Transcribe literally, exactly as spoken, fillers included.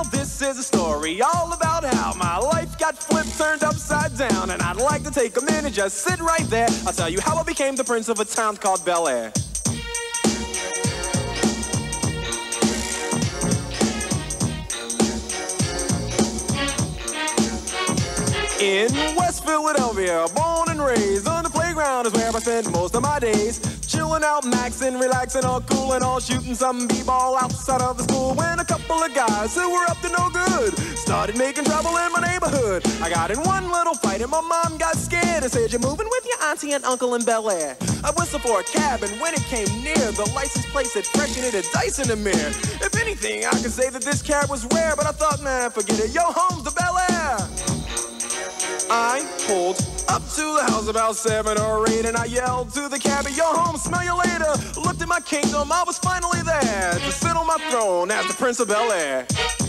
Now this is a story all about how my life got flipped, turned upside down. And I'd like to take a minute, just sit right there. I'll tell you how I became the prince of a town called Bel-Air. In West Philadelphia, born and raised, on the playground is where I spent most of my days. Chilling out, maxing, relaxing, all cool and all, shooting some b-ball outside of the school. When a couple of guys who were up to no good started making trouble in my neighborhood. I got in one little fight and my mom got scared and said, "You're moving with your auntie and uncle in Bel-Air." I whistled for a cab, and when it came near, the license plate said fresh and it had dice in the mirror. If anything, I could say that this cab was rare, but I thought, man, forget it, yo, home's the Bel-Air. I pulled up to the house about seven or eight, and I yelled to the cabbie, "Yo, home, smell you later." Looked at my kingdom, I was finally there to sit on my throne as the Prince of Bel-Air.